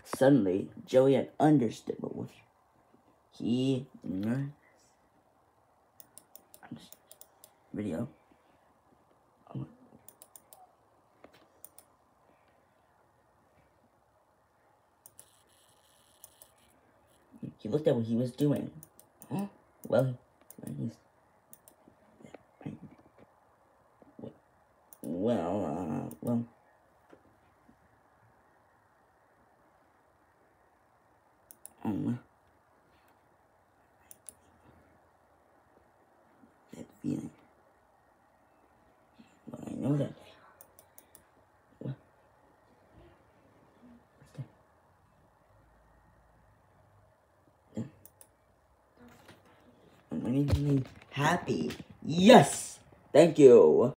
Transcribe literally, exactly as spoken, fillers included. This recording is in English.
Suddenly, Joey had understood what was he nervous. Video. He looked at what he was doing. Huh? Well, he's well, uh, well. Um, that feeling. Well, I know that. What? What's that? Yeah. I'm really happy. Yes! Thank you.